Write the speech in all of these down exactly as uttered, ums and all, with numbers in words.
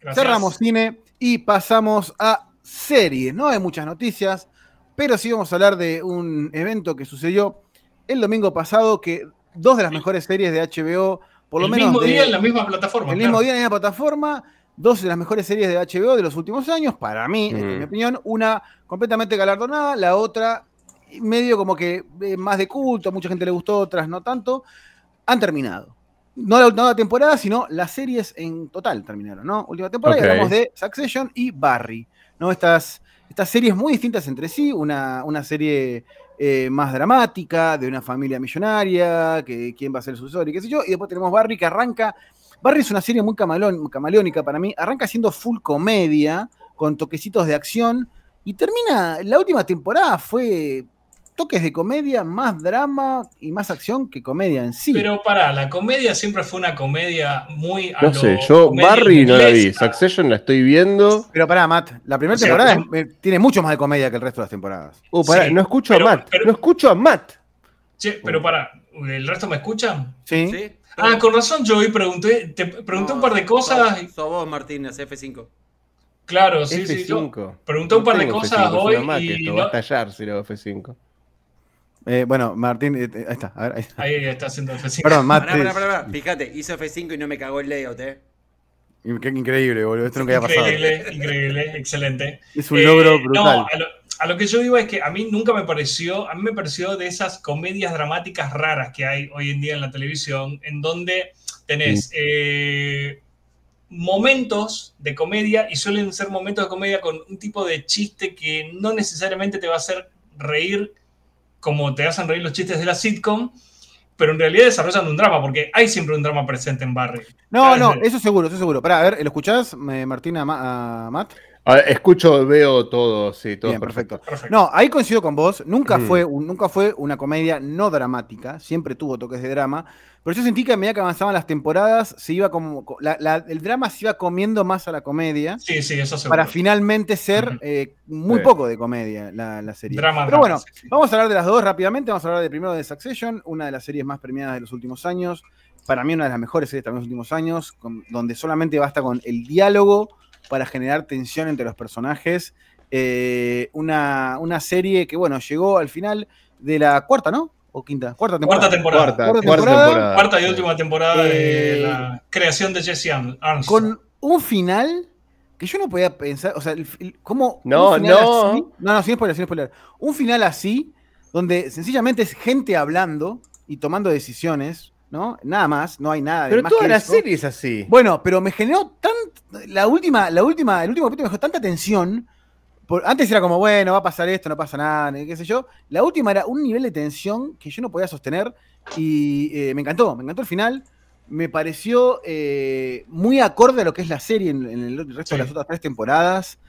Gracias. Cerramos cine y pasamos a series. No hay muchas noticias, pero sí vamos a hablar de un evento que sucedió el domingo pasado, que dos de las mejores series de H B O, por lo el menos mismo de, día en la misma plataforma. el claro. mismo día en la misma plataforma, dos de las mejores series de H B O de los últimos años, para mí, Mm. esta es mi opinión, una completamente galardonada, la otra medio como que eh, más de culto, a mucha gente le gustó, otras no tanto, han terminado. No la última temporada, sino las series en total terminaron, ¿no? Última temporada, Ok. y hablamos de Succession y Barry, ¿no? Estas, estas series muy distintas entre sí, una, una serie eh, más dramática, de una familia millonaria, que quién va a ser el sucesor y qué sé yo, y después tenemos Barry que arranca. Barry es una serie muy camaleón- camaleónica para mí, arranca siendo full comedia, con toquecitos de acción, y termina, la última temporada fue toques de comedia, más drama y más acción que comedia en sí. Pero pará, la comedia siempre fue una comedia muy a No lo sé, yo comedia Barry no la vi. inglesa. Succession la estoy viendo. Pero pará, Matt, la primera O sea, temporada yo- es- eh, tiene mucho más de comedia que el resto de las temporadas. Uh, pará, Sí, no escucho pero- a Matt. pero- no escucho a Matt. Che, pero pará, ¿el resto me escuchan? ¿Sí? ¿Sí? Ah, con razón yo hoy pregunté, te pregunté un par de cosas. Sos, sos vos, Martínez, F cinco. Claro, sí, sí, F yo cinco. pregunté un No par de tengo cosas F cinco, es hoy una Mac y esto, no- va a estallar si lo F cinco. Eh, bueno, Martín, eh, ahí está. A ver, ahí está. ahí está haciendo F cinco. Perdón, Matt. Pará, eh, pará, pará, pará. Fíjate, hizo F cinco y no me cagó el layout, eh. Qué increíble, boludo. Esto nunca había pasado. Increíble, increíble, excelente. Es un logro Eh, brutal. No, a lo, a lo que yo iba es que a mí nunca me pareció, a mí me pareció de esas comedias dramáticas raras que hay hoy en día en la televisión, en donde tenés eh, momentos de comedia y suelen ser momentos de comedia con un tipo de chiste que no necesariamente te va a hacer reír como te hacen reír los chistes de la sitcom, pero en realidad desarrollan un drama, porque hay siempre un drama presente en Barry. No, Cada no, vez- eso seguro, eso seguro. Pará, a ver, ¿lo escuchás, eh, Martín, a, Ma- a Matt? A ver, escucho, veo todo, sí, todo Bien, es perfecto. perfecto. Perfecto. No, ahí coincido con vos. Nunca, Mm. fue, un- nunca fue una comedia no dramática. Siempre tuvo toques de drama. Pero yo sentí que a medida que avanzaban las temporadas, se iba como. la- la- el drama se iba comiendo más a la comedia. Sí, sí, eso seguro. Para finalmente ser Ujú. eh, muy Sí. poco de comedia la, la serie. Drama, Pero drama, bueno, sí, sí. vamos a hablar de las dos rápidamente. Vamos a hablar de primero de Succession, una de las series más premiadas de los últimos años. Para mí, una de las mejores series también de los últimos años, con- donde solamente basta con el diálogo para generar tensión entre los personajes. Eh, una, una serie que, bueno, llegó al final de la cuarta, ¿no? ¿O quinta? Cuarta temporada. Cuarta temporada. Cuarta, Cuarta cuarta temporada. temporada. Cuarta y Sí. última temporada Eh, de la creación de Jesse Armstrong. Con un final que yo no podía pensar, o sea, el, el- ¿cómo? No, un final no. así- no, no, sin spoiler, sin spoiler. Un final así, donde sencillamente es gente hablando y tomando decisiones, ¿no? Nada más, no hay nada de Pero más toda que la eso. serie es así. Bueno, pero me generó tan. La última, la última, el último capítulo me dejó tanta tensión. Por- antes era como, bueno, va a pasar esto, no pasa nada, qué sé yo. La última era un nivel de tensión que yo no podía sostener y eh, me encantó, me encantó el final. Me pareció eh, muy acorde a lo que es la serie en, en el resto Sí. de las otras tres temporadas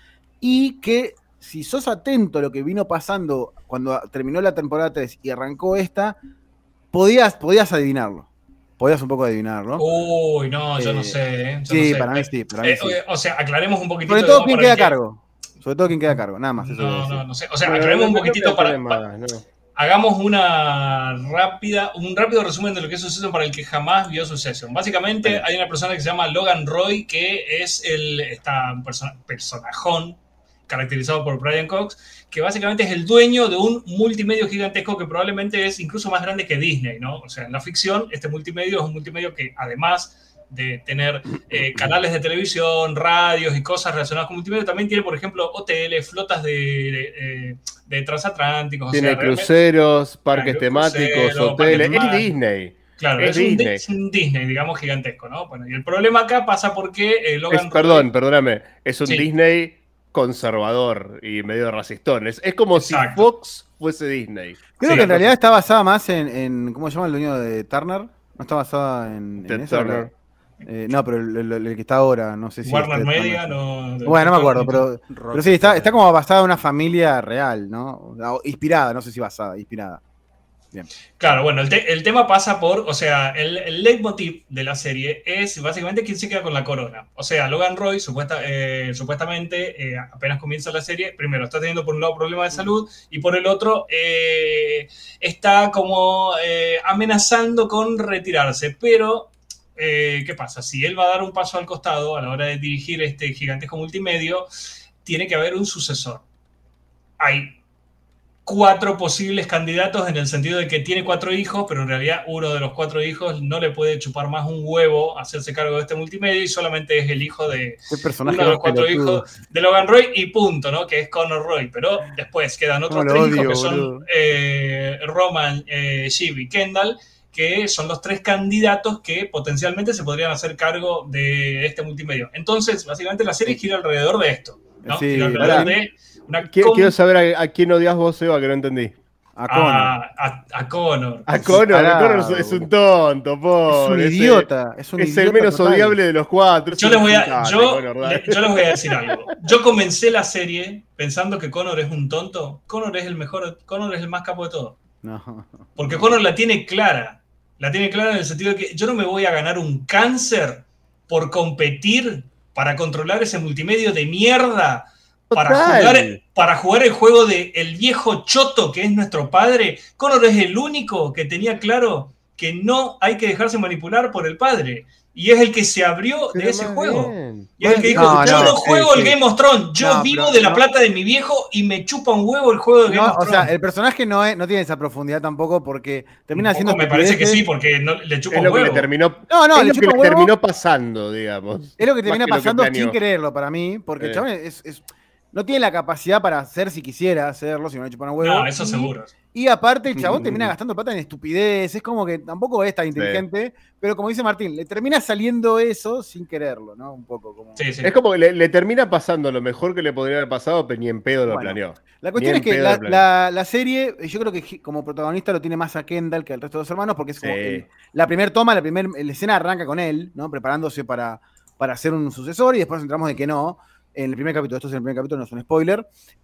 y que si sos atento a lo que vino pasando cuando terminó la temporada tres y arrancó esta, podías, podías adivinarlo. Podías un poco adivinarlo. Uy, no, yo no Eh, sé. ¿eh? Yo sí, no sé. para mí sí, para mí Eh, sí. O sea, aclaremos un poquitito. Sobre todo ¿no? quién para queda a el que- cargo. Sobre todo quién queda a cargo, nada más. Eso voy a No, decir. no, no sé. O sea, Bueno, aclaremos un no- no poquitito para, tiene para- más, no. hagamos una rápida, un rápido resumen de lo que es Succession para el que jamás vio Succession. Básicamente Bien. hay una persona que se llama Logan Roy, que es el está un persona- personajón caracterizado por Brian Cox, que básicamente es el dueño de un multimedio gigantesco que probablemente es incluso más grande que Disney, ¿no? O sea, en la ficción, este multimedio es un multimedio que además de tener eh, canales de televisión, radios y cosas relacionadas con multimedia, también tiene, por ejemplo, hoteles, flotas de, de, de transatlánticos. Tiene o sea, realmente- cruceros, parques Claro, temáticos, crucero, hoteles. parques Es temáticos. Disney. Claro, es es, un, Di- Disney. es un Disney, digamos, gigantesco, ¿no? Bueno, y el problema acá pasa porque eh, Logan Es, Roy- perdón, perdóname. Es un Sí. Disney conservador y medio racistón. Es, es como Exacto. si Fox fuese Disney. Creo Sí, que en la realidad cosa- está basada más en, en- ¿cómo se llama el dueño de Turner? ¿No está basada en, en Ted eso? Turner. Eh, no, pero el, el- el que está ahora, no sé si. Warner es Ted Media, Turner. no. Bueno, no me acuerdo, pero, Rock pero sí, está, Star. está como basada en una familia real, ¿no? O inspirada, no sé si basada, inspirada. Bien. Claro, bueno, el, te- el tema pasa por, o sea, el, el leitmotiv de la serie es básicamente quién se queda con la corona. O sea, Logan Roy, supuesta, eh, supuestamente, eh, apenas comienza la serie, primero está teniendo por un lado problemas de salud y por el otro eh, está como eh, amenazando con retirarse, pero eh, ¿qué pasa? Si él va a dar un paso al costado a la hora de dirigir este gigantesco multimedio, tiene que haber un sucesor. Hay cuatro posibles candidatos en el sentido de que tiene cuatro hijos, pero en realidad uno de los cuatro hijos no le puede chupar más un huevo, hacerse cargo de este multimedio, y solamente es el hijo de uno de los cuatro hijos de Logan Roy y punto, ¿no? Que es Connor Roy. Pero después quedan otros no, tres odio, hijos que son eh, Roman, eh, Shiv y Kendall, que son los tres candidatos que potencialmente se podrían hacer cargo de este multimedio. Entonces, básicamente la serie gira alrededor de esto, ¿no? Sí, gira alrededor de una quiero, quiero saber a, a quién odias vos, Eva, que no entendí. A Connor. A, a, a Connor. A Connor, a Connor es un tonto, pobre. Es un idiota. Es, un es idiota el menos total. odiable de los cuatro. Yo les, voy a, yo, le, yo les voy a decir algo. Yo comencé la serie pensando que Connor es un tonto. Connor es el mejor, Connor es el más capo de todo. No. Porque Connor la tiene clara. La tiene clara en el sentido de que yo no me voy a ganar un cáncer por competir para controlar ese multimedio de mierda. Para jugar, para jugar el juego de el viejo choto que es nuestro padre. Connor es el único que tenía claro que no hay que dejarse manipular por el padre. Y es el que se abrió de ese juego. Bien. Y es el que dijo, no, yo no, no juego sí, el sí. Game of Thrones, yo no, vivo de la no. plata de mi viejo y me chupa un huevo el juego de Game no, of Thrones. O sea, el personaje no, es, no tiene esa profundidad tampoco porque termina siendo... Me parece que sí, porque no, le chupa es un lo huevo. Que le terminó, no, no, es le lo chupa que un le huevo. terminó pasando, digamos. Es lo que termina pasando que sin quererlo para mí, porque eh. el chabón es... es no tiene la capacidad para hacer si quisiera hacerlo, si no le chupan un huevo. No, eso y, seguro. Y aparte, el chabón termina gastando plata en estupidez. Es como que tampoco es tan inteligente, sí. Pero como dice Martín, le termina saliendo eso sin querererlo, ¿no? Un poco como. Sí, sí. Es como que le, le termina pasando lo mejor que le podría haber pasado, pero ni en pedo lo bueno, planeó. La cuestión es que la, la, la serie, yo creo que como protagonista lo tiene más a Kendall que al resto de los hermanos, porque es como. Sí. El, la primera toma, la primera la escena arranca con él, ¿no? Preparándose para, para ser un sucesor, y después nos enteramos de que no. En el primer capítulo, esto es el primer capítulo, no es un spoiler.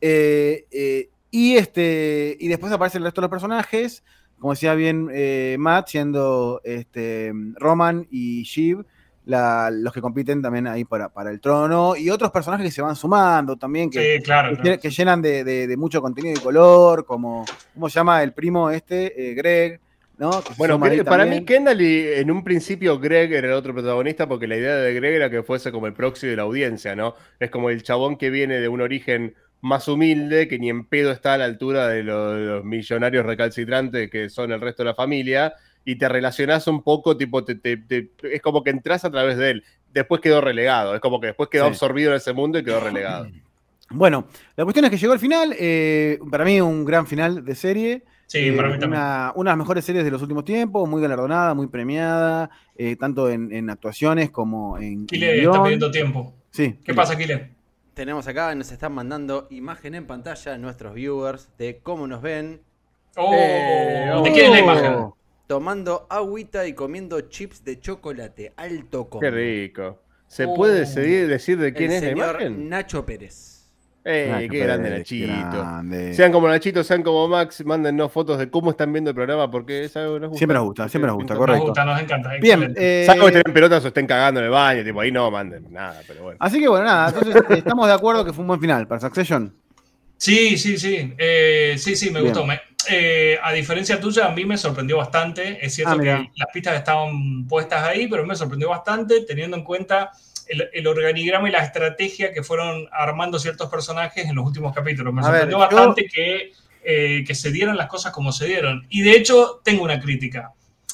Eh, eh, y, este, y después aparecen el resto de los personajes, como decía bien eh, Matt, siendo este, Roman y Shiv, la, los que compiten también ahí para, para el trono, y otros personajes que se van sumando también, que, sí, claro, que, claro. que llenan de, de, de mucho contenido y color, como, ¿cómo se llama el primo este? Eh, Greg. ¿No? Bueno, para mí Kendall y en un principio Greg era el otro protagonista porque la idea de Greg era que fuese como el proxy de la audiencia, ¿no? Es como el chabón que viene de un origen más humilde, que ni en pedo está a la altura de los, de los millonarios recalcitrantes que son el resto de la familia, y te relacionás un poco, tipo, te, te, te, es como que entras a través de él. Después quedó relegado, es como que después quedó sí. absorbido en ese mundo y quedó relegado. Bueno, la cuestión es que llegó el final, eh, para mí un gran final de serie. Sí, para mí eh, también. Una, una de las mejores series de los últimos tiempos, muy galardonada, muy premiada, eh, tanto en, en actuaciones como en. Kile está pidiendo tiempo. Sí. ¿Qué Kile. pasa, Kile? Tenemos acá, nos están mandando imagen en pantalla nuestros viewers de cómo nos ven. Oh, eh, oh. ¿De quién es la imagen? Tomando agüita y comiendo chips de chocolate. Alto combo. Qué rico. ¿Se oh. puede decidir, decir de quién el es la imagen? Nacho Pérez. ¡Eh, Nacho qué grande Pérez, Nachito! Grande. Sean como Nachito, sean como Max, mándennos fotos de cómo están viendo el programa, porque es algo que nos gusta. Siempre nos gusta, siempre nos gusta, correcto. Nos gusta, nos encanta. Bien. Eh, Salvo que estén pelotas o estén cagando en el baño, tipo, ahí no manden nada, pero bueno. Así que bueno, nada, entonces estamos de acuerdo que fue un buen final para Succession. Sí, sí, sí. Eh, sí, sí, me Bien. gustó. Me, eh, a diferencia tuya, a mí me sorprendió bastante. Es cierto ah, que las pistas estaban puestas ahí, pero me sorprendió bastante teniendo en cuenta El, el organigrama y la estrategia que fueron armando ciertos personajes en los últimos capítulos. Me a sorprendió ver, bastante yo... que, eh, que se dieran las cosas como se dieron. Y de hecho, tengo una crítica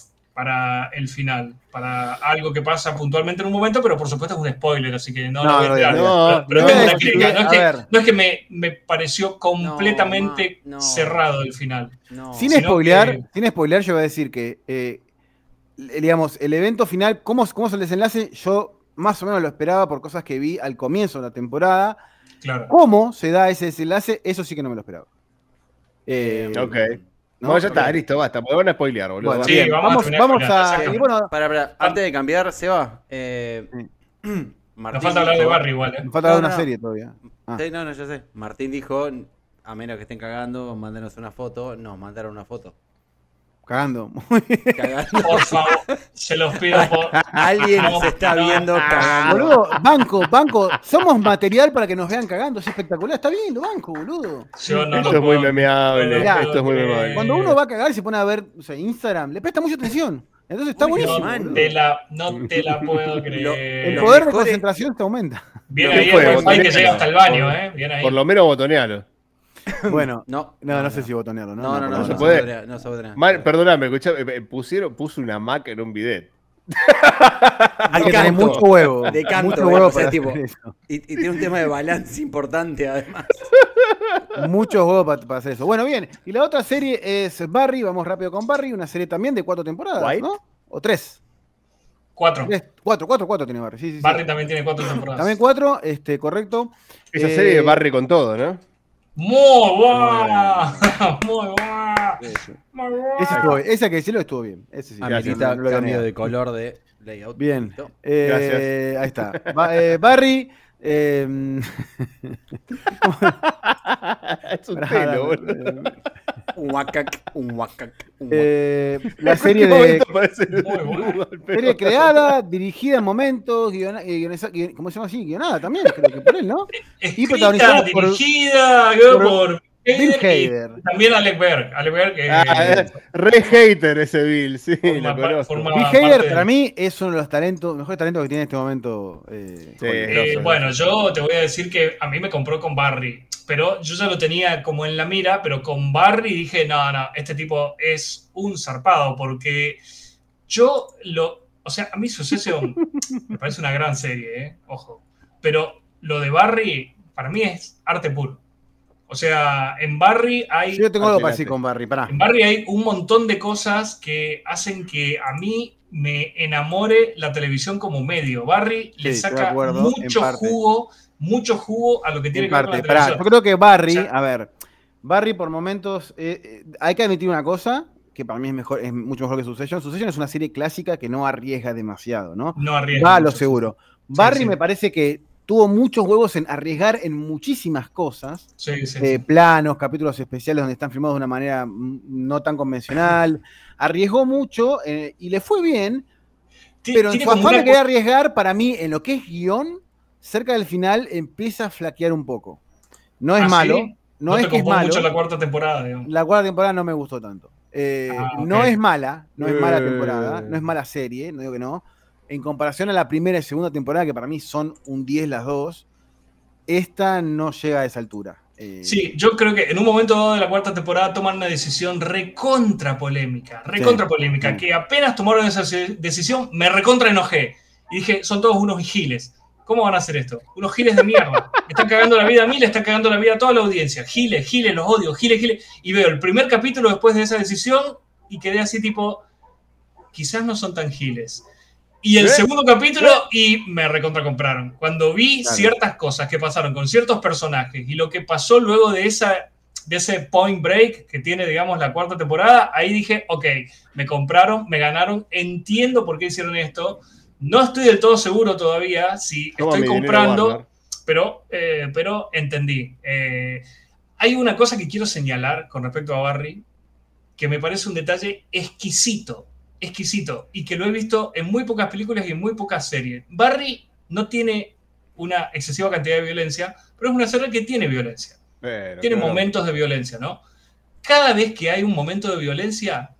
para el final, para algo que pasa puntualmente en un momento, pero por supuesto es un spoiler, así que no, no lo voy a entrar. No, pero, pero no, tengo una crítica. No es que, no es que me, me pareció completamente no, no, cerrado el final. No. Sin spoilear, que... sin spoilear, yo voy a decir que, eh, digamos, el evento final, ¿cómo, cómo es el desenlace? Yo más o menos lo esperaba por cosas que vi al comienzo de la temporada. Claro. ¿Cómo se da ese desenlace? Eso sí que no me lo esperaba. Eh, ok. No, no ya está, listo, basta. Podemos a spoilear, boludo. Bueno, sí, bien, vamos, vamos a... Vamos a y bueno, para, para, antes de cambiar, Seba. Eh, Martín Nos falta hablar dijo, de Barry igual, ¿eh? Nos falta hablar de no, una no. serie todavía. Ah. Sí, no, no, ya sé. Martín dijo, a menos que estén cagando, mándenos una foto. Nos mandaron una foto. Cagando. Cagando. Por favor, se los pido. Por... Alguien no, se está no, viendo no, cagando. Boludo, banco, banco. Somos material para que nos vean cagando. Es espectacular. Está bien, lo banco, boludo. Yo no esto es muy memeable. Mirá, esto es muy memeable. Cuando uno va a cagar y se pone a ver, o sea, Instagram, le presta mucha atención. Entonces está Uy, buenísimo. no, boludo. te la, no te la puedo creer. Lo- El Los poder de mejores- concentración te aumenta. Viene ¿Qué ahí fue? el wifi que Botonealo. llega hasta el baño, Por- ¿eh? Viene ahí. Por lo menos botonealo. Bueno, No, no, no sé si botonearlo, ¿no? No, no, no, por no, ahora se se puede. podría, no se podría. Mal, perdóname, escuchá, eh, pusieron, puso una Mac en un bidet. Hay que De tener canto. mucho huevo. De canto, mucho ¿eh? huevo O sea, para tipo- hacer eso. Y, y tiene un tema de balance importante, además. Muchos huevos para, para hacer eso. Bueno, bien. Y la otra serie es Barry. Vamos rápido con Barry. Una serie también de cuatro temporadas, White. ¿no? O tres. Cuatro. Tres. Cuatro, cuatro, cuatro tiene Barry. Sí, sí, sí. Barry también tiene cuatro temporadas. También cuatro, este, correcto. Esa Eh, serie de Barry con todo, ¿no? Muy guau. Muy guau. Muy guau. Ese, estuvo bien. Ese que decirlo estuvo bien. Ese sí. Amerita no lo cambio niego. de color de layout. Bien. Listo. Eh, Gracias. Ahí está. Ba- eh, Barry. eh, Es un pará, pelo, dame, boludo. eh, Un huacac, un huacac, un huacac. eh, la serie ¿En qué de momento aparece el Muy bueno. nudo al pelo? serie creada, dirigida en momentos, guiona- eh, guionesa- guion- ¿cómo se llama así? Guionada también, creo que por él, ¿no? Escrita, protagonizada por- dirigida por por Bill Hader y Hader. también Alec Berg. Alec Berg que Ah, es re hater ese Bill, sí, Forma lo pa- conozco. forma- Bill aparte Hader de- para mí es uno de los talentos, mejores talentos que tiene en este momento. eh, Sí. Hollywood. Eh, grosso, bueno, grosso. yo te voy a decir que a mí me compró con Barry, pero yo ya lo tenía como en la mira, pero con Barry dije, no, no, este tipo es un zarpado, porque yo lo, o sea, a mí Succession me parece una gran serie, ¿eh? Ojo, pero lo de Barry para mí es arte puro. O sea, en Barry hay... Yo tengo algo para Adelante. decir con Barry, pará. En Barry hay un montón de cosas que hacen que a mí me enamore la televisión como medio. Barry le Sí, estoy de saca acuerdo, mucho en parte. jugo, mucho jugo a lo que tiene En que ver con parte, la pará, televisión. yo creo que Barry, O sea- a ver, Barry por momentos, eh, eh, hay que admitir una cosa, que para mí es mejor, es mucho mejor que Succession. Succession es una serie clásica que no arriesga demasiado, ¿no? No arriesga. Va a lo mucho, seguro. Barry sí. me parece que tuvo muchos huevos en arriesgar en muchísimas cosas. Sí, sí, eh, sí. planos, capítulos especiales donde están filmados de una manera mm, no tan convencional. Arriesgó mucho eh, y le fue bien, Ti- pero en tiene su como afán una de querer arriesgar, para mí, en lo que es guión, cerca del final empieza a flaquear un poco. No es ¿Ah, malo, sí? no, No es te que es copó malo. mucho la cuarta temporada, digamos. La cuarta temporada no me gustó tanto. Eh, Ah, ok. No es mala, no es mala Eh. temporada, no es mala serie, no digo que no. En comparación a la primera y segunda temporada, que para mí son un diez las dos, esta no llega a esa altura. Eh, Sí, yo creo que en un momento dado de la cuarta temporada toman una decisión recontra polémica, recontra polémica, sí. que apenas tomaron esa se- decisión me recontra enojé. Y dije, son todos unos giles. ¿Cómo van a hacer esto? Unos giles de mierda. Le están cagando la vida a mí, le están cagando la vida a toda la audiencia. Giles, giles, los odio, giles, giles. Y veo el primer capítulo después de esa decisión y quedé así tipo, quizás no son tan giles. Y el ¿Eh? segundo capítulo y me recontra compraron. Cuando vi Claro. ciertas cosas que pasaron con ciertos personajes y lo que pasó luego de, esa, de ese point break que tiene, digamos, la cuarta temporada, ahí dije, ok, me compraron, me ganaron, entiendo por qué hicieron esto. No estoy del todo seguro todavía si Toma estoy mi dinero, comprando, Warner. pero, eh, pero entendí. Eh, hay una cosa que quiero señalar con respecto a Barry, que me parece un detalle exquisito, exquisito, y que lo he visto en muy pocas películas y en muy pocas series. Barry no tiene una excesiva cantidad de violencia, pero es una serie que tiene violencia. Pero, Tiene claro. momentos de violencia, ¿no? Cada vez que hay un momento de violencia,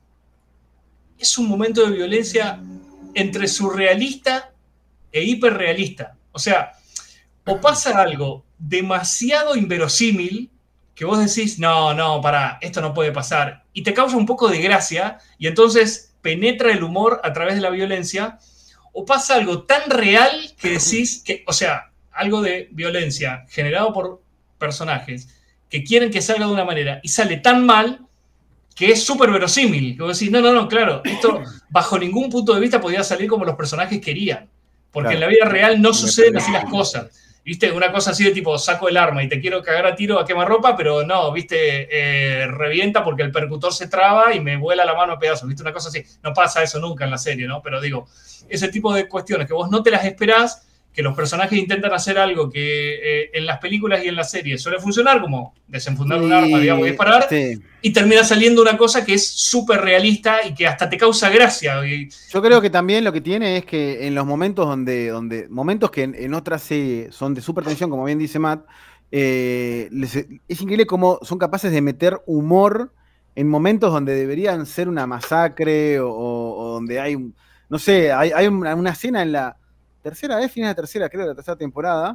es un momento de violencia entre surrealista e hiperrealista. O sea, o pasa algo demasiado inverosímil que vos decís, no, no, pará, esto no puede pasar, y te causa un poco de gracia, y entonces penetra el humor a través de la violencia, o pasa algo tan real que decís, que, o sea, algo de violencia generado por personajes que quieren que salga de una manera y sale tan mal que es súper verosímil. Que vos decís, no, no, no, claro, esto bajo ningún punto de vista podía salir como los personajes querían, porque Claro. en la vida real no suceden así las cosas. ¿Viste? Una cosa así de tipo, saco el arma y te quiero cagar a tiro a quemarropa, pero no, ¿viste? Eh, revienta porque el percutor se traba y me vuela la mano a pedazos, ¿viste? Una cosa así. No pasa eso nunca en la serie, ¿no? Pero digo, ese tipo de cuestiones que vos no te las esperás, que los personajes intentan hacer algo que eh, en las películas y en las series suele funcionar, como desenfundar un arma, digamos, y disparar, Sí. y termina saliendo una cosa que es súper realista y que hasta te causa gracia. Y, Yo creo que también lo que tiene es que en los momentos donde, donde momentos que en, en otras series son de super tensión, como bien dice Matt, eh, les- es increíble cómo son capaces de meter humor en momentos donde deberían ser una masacre o, o donde hay, un- no sé, hay, hay una, una escena en la tercera vez, final de tercera, creo, de la tercera temporada,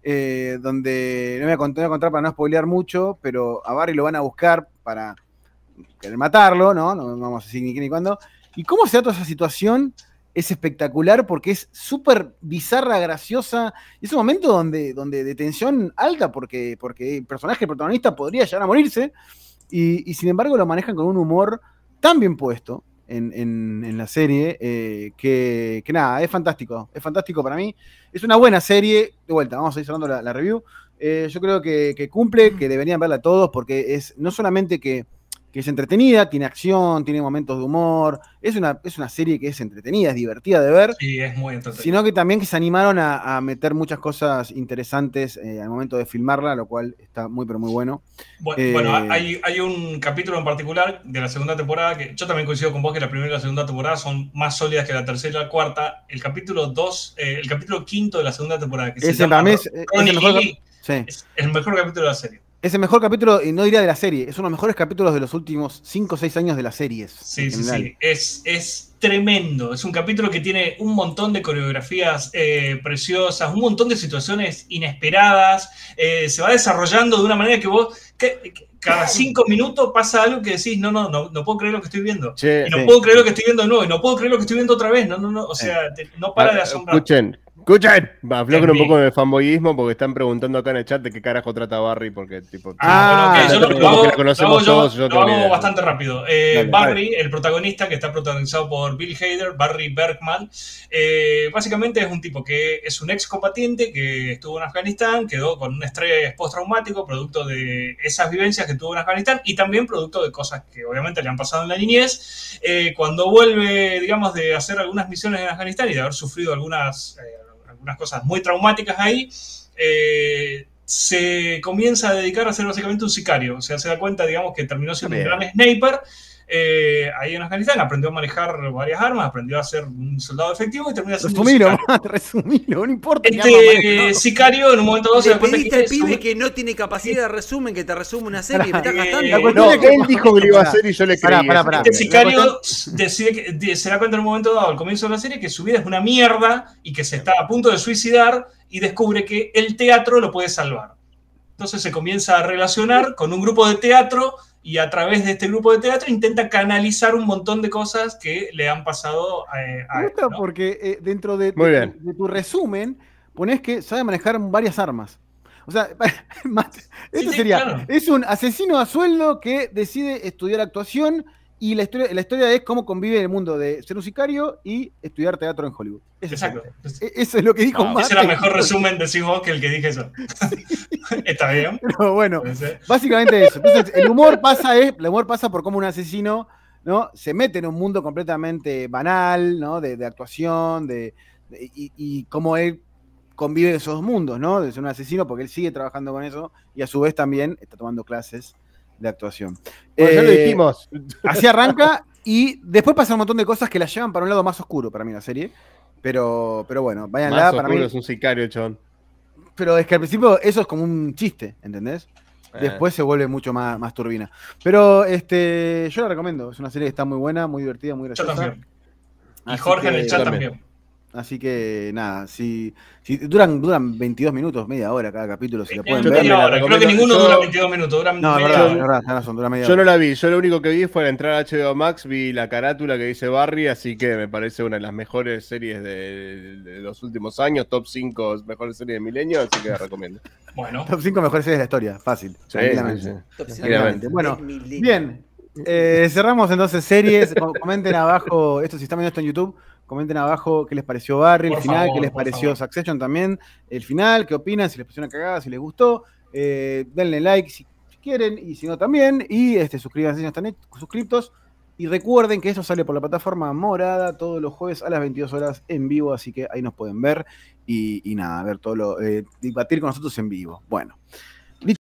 eh, donde, no voy a contar, voy a contar para no spoilear mucho, pero a Barry lo van a buscar para querer matarlo, ¿no? No vamos a decir ni qué ni cuándo. Y cómo se da toda esa situación es espectacular porque es súper bizarra, graciosa. Es un momento donde, donde de tensión alta porque, porque el personaje el protagonista podría llegar a morirse y, y sin embargo lo manejan con un humor tan bien puesto en, en- en la serie eh, que, que nada, es fantástico. Es fantástico para mí. Es una buena serie. De vuelta, vamos a ir cerrando la, la review. Eh, yo creo que, que cumple, que deberían verla todos porque es no solamente que que es entretenida, tiene acción, tiene momentos de humor, es una, es una serie que es entretenida, es divertida de ver, Sí, es muy entretenido. sino que también que se animaron a, a meter muchas cosas interesantes eh, al momento de filmarla, lo cual está muy pero muy bueno. Bueno, Eh, bueno, hay, hay un capítulo en particular de la segunda temporada que yo también coincido con vos que la primera y la segunda temporada son más sólidas que la tercera y la cuarta. El capítulo dos, eh, el capítulo quinto de la segunda temporada, que se ese llama para mí es, es Ronnie el mejor, cap- Lee, sí. es el mejor capítulo de la serie. Es el mejor capítulo, y no diría de la serie, es uno de los mejores capítulos de los últimos cinco o seis años de las series. Sí, en sí, general. sí. Es, es tremendo. Es un capítulo que tiene un montón de coreografías eh, preciosas, un montón de situaciones inesperadas. Eh, se va desarrollando de una manera que vos, que, que cada cinco minutos pasa algo que decís, no, no, no, no puedo creer lo que estoy viendo. Che, Y no Sí. puedo creer lo que estoy viendo de nuevo. Y no puedo creer lo que estoy viendo otra vez. No, no, no. O sea, te- no para de ah, asombrar. escuchen, escuchen. Aflojen un Sí. poco de fanboyismo porque están preguntando acá en el chat de qué carajo trata Barry. Porque, tipo, Ah, bueno, ok, yo lo, como lo hago, que la lo conocemos hago yo, todos, yo lo tengo ni hago idea. bastante rápido. Eh, Dale, Barry, el protagonista, que está protagonizado por Bill Hader, Barry Bergman, eh, básicamente es un tipo que es un excombatiente que estuvo en Afganistán, quedó con un estrés postraumático producto de esas vivencias que tuvo en Afganistán y también producto de cosas que obviamente le han pasado en la niñez. Eh, cuando vuelve, digamos, de hacer algunas misiones en Afganistán y de haber sufrido algunas, eh, algunas cosas muy traumáticas ahí, eh, se comienza a dedicar a ser básicamente un sicario. O sea, se da cuenta, digamos, que terminó siendo Bien. un gran sniper eh, ahí en Afganistán. Aprendió a manejar varias armas, aprendió a ser un soldado efectivo y termina siendo un Resumilo, sicario. Mate, resumilo, no importa. qué arma Este maneja. sicario en un momento dado se Le da cuenta pediste al que pibe su- que no tiene capacidad de resumen que te resume una serie. Me Pará, estás eh, gastando. La eh, cuestión No, es que- él dijo que lo iba a Pará, hacer y yo le pará, creí. pará, eso pará. este también. sicario decide que, de- se da cuenta en un momento dado, al comienzo de la serie, que su vida es una mierda y que se está a punto de suicidar y descubre que el teatro lo puede salvar. Entonces se comienza a relacionar con un grupo de teatro y a través de este grupo de teatro intenta canalizar un montón de cosas que le han pasado a, a Me él, gusta ¿no? porque eh, dentro de, Muy de bien. tu, de tu resumen pones que sabe manejar varias armas. O sea, Mate, esto sí, sería, claro. es un asesino a sueldo que decide estudiar actuación y la historia, la historia es cómo convive el mundo de ser un sicario y estudiar teatro en Hollywood. Eso, Exacto. es, e- eso es lo que dijo Wow. Mate. Ese era mejor resumen, decís vos, que el que dije yo. Está bien. Pero bueno, Puede ser. básicamente eso. Entonces, el humor pasa, es, el humor pasa por cómo un asesino, ¿no? Se mete en un mundo completamente banal, ¿no? De, de actuación, de, de- y, y cómo él convive esos dos mundos, ¿no? De ser un asesino, porque él sigue trabajando con eso, y a su vez también está tomando clases de actuación. Bueno, ya lo Eh, dijimos. Así arranca, y después pasa un montón de cosas que la llevan para un lado más oscuro para mí la serie. Pero, pero bueno, váyanla, Más para oscuro mí. es un sicario, chon. Pero es que al principio eso es como un chiste, ¿entendés? Eh. Después se vuelve mucho más, más turbina. Pero este, yo la recomiendo. Es una serie que está muy buena, muy divertida, muy Yo graciosa. también. Y Así Jorge en que- el chat también. también. Así que nada, si, si duran, duran veintidós minutos, media hora cada capítulo, si la pueden Eh, ver. media me la hora. Creo que recomiendo. ninguno Yo- dura veintidós minutos, duran No, es media verdad, hora. es verdad, tenés razón, dura media Yo hora. no la vi, yo lo único que vi fue entrar a H B O Max, vi la carátula que dice Barry, así que me parece una de las mejores series de, de los últimos años, top cinco mejores series de milenio, así que la recomiendo. Bueno, Top cinco mejores series de la historia, fácil. Sí, tranquilamente. sí, sí. Top cinco Tranquilamente. del Bueno, milenio. bien. Eh, cerramos entonces series. Com- Comenten abajo, esto si están viendo esto en YouTube, comenten abajo qué les pareció Barry, el Por final, favor, qué les por pareció favor. Succession también, el final, qué opinan, si les pareció una cagada, si les gustó. Eh, denle like si, si quieren y si no también. Y este, suscríbanse si no están suscriptos. Y recuerden que esto sale por la plataforma morada todos los jueves a las veintidós horas en vivo, así que ahí nos pueden ver y, y nada, ver todo lo, eh, debatir con nosotros en vivo. Bueno.